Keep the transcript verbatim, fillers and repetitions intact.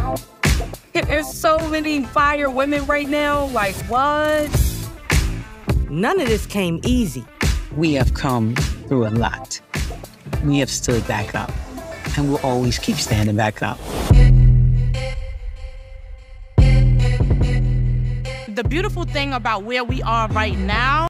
There's so many fire women right now. Like, what? None of this came easy. We have come through a lot. We have stood back up, and we'll always keep standing back up. The beautiful thing about where we are right now